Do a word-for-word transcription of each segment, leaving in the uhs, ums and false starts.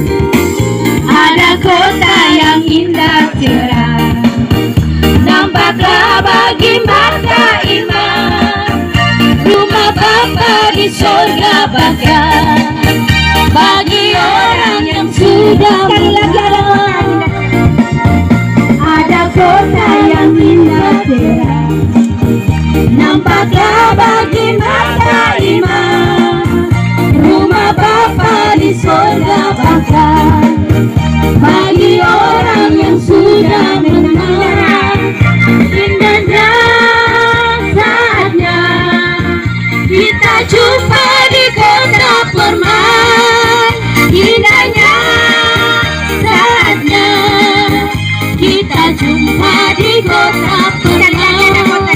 Ada kota yang indah cerah, nampaklah bagi mata iman. Rumah Bapa di surga bakal bagi orang yang sudah menang. Ada kota yang indah cerah, nampaklah bagi mata iman. Rumah Bapa di surga bakal bagi orang yang sudah menang. Indahnya saatnya kita jumpa di kota permai. Indahnya saatnya kita jumpa di kota permai.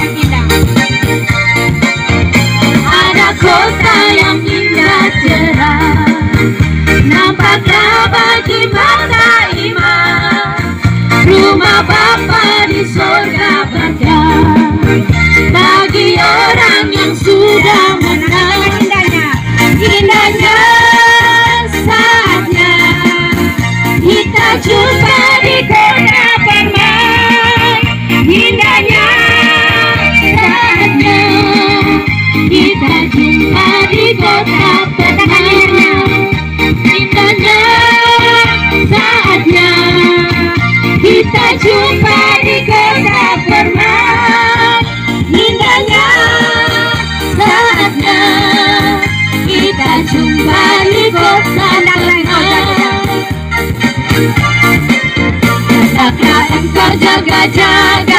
Ada kota yang indah cerah, nampaklah bagi mata iman. Rumah Bapa di surga bakal bagi orang yang sudah menang. Indahnya saatnya kita jumpa di kota permai. Indahnya saatnya kita jumpa di kota permai. Indahnya saatnya kita jumpa di kota permai. Indahnya saatnya kita jumpa di kota permai. Hendaklah engkau jaga-jaga